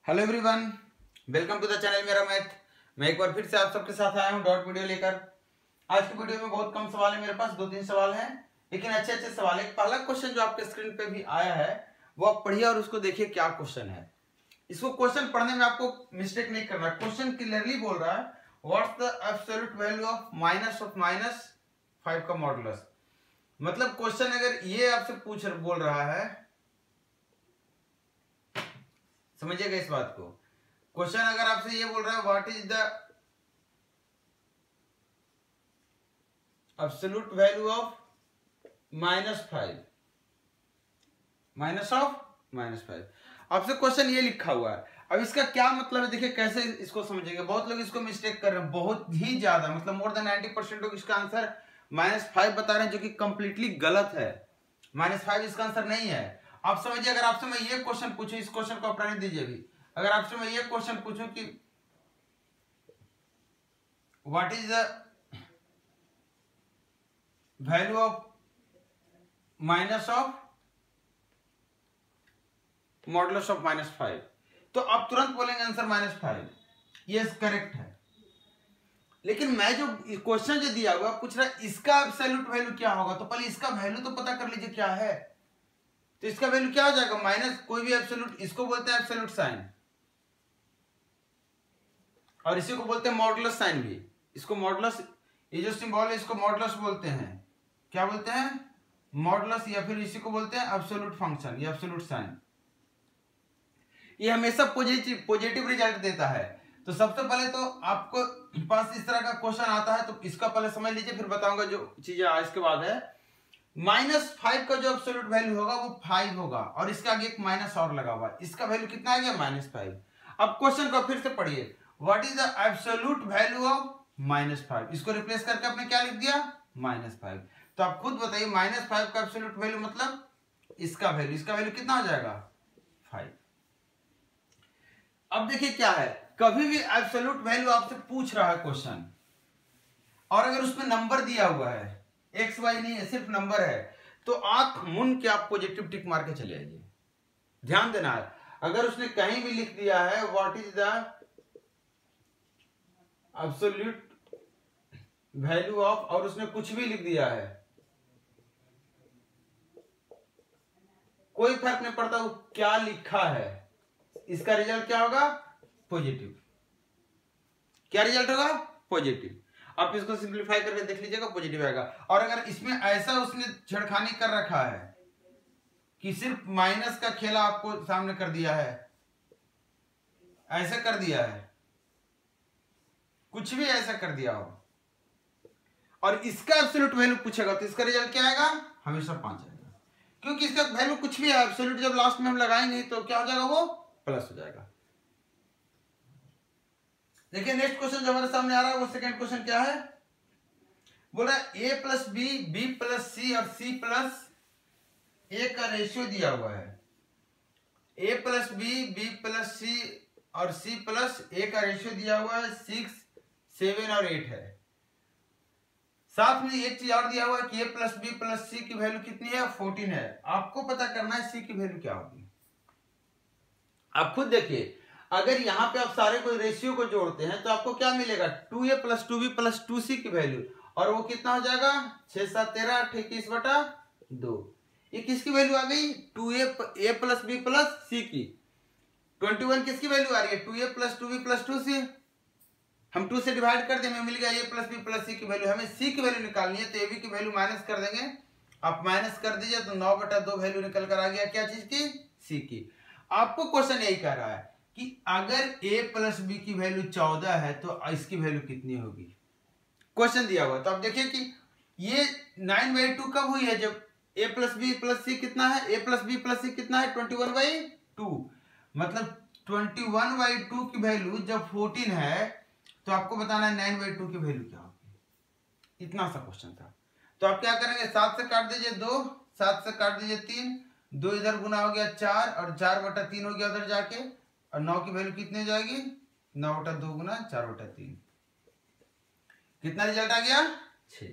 Hello everyone, welcome to the channel मेरा math. मैं एक बार फिर से आप सबके साथ आया हूं डॉट वीडियो लेकर। आज की वीडियो में बहुत कम सवाल है, मेरे पास 2-3 सवाल हैं, लेकिन अच्छे अच्छे सवाल है। पहला क्वेश्चन जो आपके स्क्रीन पे भी आया है वो आप पढ़िए और उसको देखिए क्या क्वेश्चन है। इसको क्वेश्चन पढ़ने में आपको मिस्टेक नहीं करना। क्वेश्चन क्लियरली बोल रहा है what's the absolute value of -5 का मॉडुलस। मतलब क्वेश्चन अगर ये आपसे बोल रहा है, समझिएगा इस बात को। क्वेश्चन अगर आपसे ये बोल रहा है what is the absolute value of -5 आपसे क्वेश्चन ये लिखा हुआ है। अब इसका क्या मतलब है, देखिए कैसे इसको समझेंगे। बहुत लोग इसको मिस्टेक कर रहे हैं, बहुत ही ज्यादा, मतलब मोर देन 90% लोग इसका आंसर -5 बता रहे हैं, जो कि कंप्लीटली गलत है। -5 इसका आंसर नहीं है। आप समझिए, अगर आपसे मैं ये क्वेश्चन पूछूं, इस क्वेश्चन को अपना दीजिए अभी। अगर आपसे मैं ये क्वेश्चन पूछूं कि what is the value of modulus of -5, तो आप तुरंत बोलेंगे आंसर -5। यस, करेक्ट है। लेकिन मैं जो क्वेश्चन जो दिया हुआ पूछ रहा है इसका एब्सोल्यूट वैल्यू क्या होगा, तो पहले इसका वैल्यू तो पता कर लीजिए क्या है। तो इसका वैल्यू क्या हो जाएगा, माइनस कोई भी एब्सोल्यूट, इसको बोलते हैं एब्सोल्यूट साइन, और इसी को बोलते हैं मॉडुलस साइन भी। इसको मॉडुलस, ये जो सिंबल है इसको मॉडुलस बोलते हैं। क्या बोलते हैं? मॉडुलस, या फिर इसी को बोलते हैं एब्सोल्यूट फंक्शन या एब्सोल्यूट साइन। ये हमेशा पॉजिटिव रिजल्ट देता है। तो सबसे पहले तो आपको पास इस तरह का क्वेश्चन आता है तो इसका पहले समझ लीजिए, फिर बताऊंगा जो चीजें इसके बाद है। -5 का जो एब्सोल्यूट वैल्यू होगा वो 5 होगा, और इसके आगे एक माइनस और लगा हुआ है। इसका वैल्यू कितना आ गया? -5। अब क्वेश्चन को फिर से पढ़िए, what is the absolute value of -5। इसको रिप्लेस करके आपने क्या लिख दिया? -5। तो आप खुद बताइए, -5 का एब्सोल्यूट वैल्यू मतलब इसका वैल्यू कितना हो जाएगा? 5। अब देखिए क्या है, कभी भी एब्सोल्यूट वैल्यू आपसे पूछ रहा है क्वेश्चन, और अगर उसमें नंबर दिया हुआ है, एक्स वाई नहीं है, सिर्फ नंबर है, तो आंख मूंद के आप पॉजिटिव टिक मार के चले आइए। ध्यान देना है, अगर उसने कहीं भी लिख दिया है what is the absolute value of, और उसने कुछ भी लिख दिया है, कोई फर्क नहीं पड़ता वो क्या लिखा है, इसका रिजल्ट क्या होगा? पॉजिटिव। क्या रिजल्ट होगा? पॉजिटिव। आप इसको सिंपलीफाई करके देख लीजिएगा, पॉजिटिव आएगा। और अगर इसमें ऐसा उसने छेड़खानी कर रखा है कि सिर्फ माइनस का खेला आपको सामने कर दिया है, ऐसा कर दिया है, कुछ भी ऐसा कर दिया हो, और इसका एब्सोल्यूट वैल्यू पूछेगा, तो इसका रिजल्ट क्या आएगा? हमेशा 5 आएगा, क्योंकि इसका वैल्यू कुछ भी है। एब्सोल्यूट जब लास्ट में हम लगाएंगे तो क्या हो जाएगा? वो प्लस हो जाएगा। देखिए नेक्स्ट क्वेश्चन जो हमारे सामने आ रहा है वो सेकंड क्वेश्चन क्या है, बोल रहा है a plus b, b plus c और सी प्लस ए का रेशियो दिया हुआ है। a plus b, b plus c और सी प्लस ए का रेशियो दिया हुआ है 6, 7 और 8 है। साथ में एक चीज और दिया हुआ है कि a plus b plus c की वैल्यू कितनी है? 14 है। आपको पता करना है सी की वैल्यू क्या होगी। आप खुद देखिए, अगर यहाँ पे आप सारे कोई रेशियो को जोड़ते हैं तो आपको क्या मिलेगा? 2a plus 2b plus 2c की वैल्यू, और वो कितना हो जाएगा? 6, 7, 13, 21/2। ये किसकी वैल्यू आ गई? 2a plus b plus c की। 21 किसकी वैल्यू आ रही है? 2a plus 2b plus 2c। हम 2 से डिवाइड कर देंगे, मिल गया a plus b plus c की वैल्यू। हमें c की वैल्यू निकालनी है, तो ab की वैल्यू माइनस कर देंगे। आप माइनस कर दीजिए तो 9/2 वैल्यू निकल कर आ गया। क्या चीज की? c की। आपको क्वेश्चन यही कह रहा है कि अगर a प्लस बी की वैल्यू 14 है तो इसकी वैल्यू कितनी होगी, क्वेश्चन दिया हुआ। तो आप देखिए कि ये 9/2 कब हुई है? जब a plus b plus c कितना है? a plus b plus c कितना है? 21/2। मतलब 21/2 की वैल्यू जब 14 है तो आपको बताना है 9/2 की वैल्यू क्या होगी। इतना सा क्वेश्चन था। तो आप क्या करेंगे? 7 से काट दीजिए 2, 7 से काट दीजिए 3, 2 इधर गुना हो गया 4, और 4/3 हो गया उधर जाके, और 9 की वैल्यू कितनी जाएगी? 9/2 गुना 4/3। कितना रिजल्ट आ गया? 6।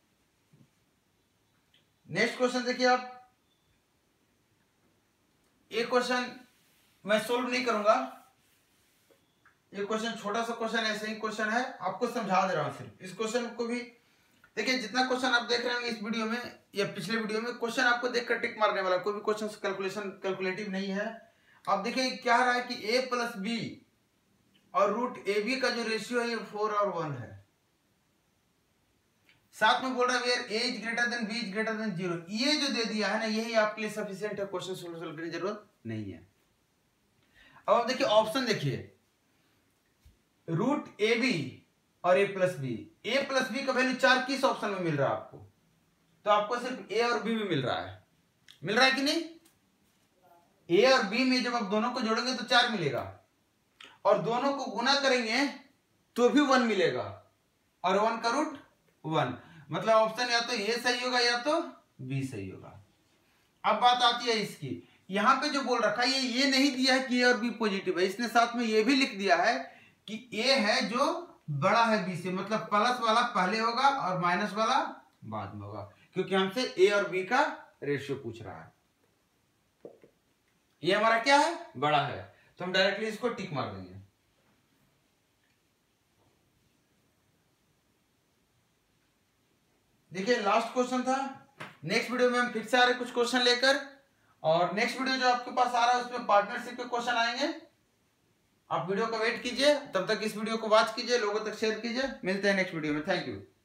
नेक्स्ट क्वेश्चन देखिए आप। एक क्वेश्चन मैं सोल्व नहीं करूंगा, ये क्वेश्चन छोटा सा क्वेश्चन ऐसे ही क्वेश्चन है, आपको समझा दे रहा हूँ सिर्फ। इस क्वेश्चन को भी देखिए, जितना क्वेश्चन आप देख रहे होंगे इस वीडियो में या पिछले वीडियो में, क्वेश्चन आपको देखकर टिक मारने वाला, कोई भी क्वेश्चन कैलकुलेटिव नहीं है। आप देखिए क्या रहा है कि a प्लस बी और रूट ए बी का जो रेशियो है ये 4 और 1 है। साथ में बोल रहा है where a is greater than b is greater than 0। ये जो दे दिया है ना, यही आपके लिए सफिशिएंट है, क्वेश्चन सोल्व करने की जरूरत नहीं है। अब आप देखिए ऑप्शन देखिए, रूट ए बी और a प्लस बी का वैल्यू 4 किस ऑप्शन में मिल रहा है आपको? तो आपको सिर्फ a और b में मिल रहा है कि नहीं? a और b में जब आप दोनों को जोड़ेंगे तो 4 मिलेगा, और दोनों को गुना करेंगे तो भी 1 मिलेगा, और 1 का रूट 1। मतलब ऑप्शन या तो a सही होगा या तो b सही होगा। अब बात आती है इसकी, यहां पे जो बोल रखा है ये नहीं दिया है कि a और b पॉजिटिव है, इसने साथ में ये भी लिख दिया है कि a है जो बड़ा है b से, मतलब प्लस वाला पहले होगा और माइनस वाला बाद में होगा, क्योंकि हमसे a और b का रेशियो पूछ रहा है। ये हमारा क्या है? बड़ा है, तो हम डायरेक्टली इसको टिक मार देंगे। देखिए लास्ट क्वेश्चन था। नेक्स्ट वीडियो में हम फिर से आ रहे कुछ क्वेश्चन लेकर, और नेक्स्ट वीडियो जो आपके पास आ रहा है उसमें पार्टनरशिप के क्वेश्चन आएंगे। आप वीडियो का वेट कीजिए, तब तक इस वीडियो को वॉच कीजिए, लोगों तक शेयर कीजिए। मिलते हैं नेक्स्ट वीडियो में। Thank you.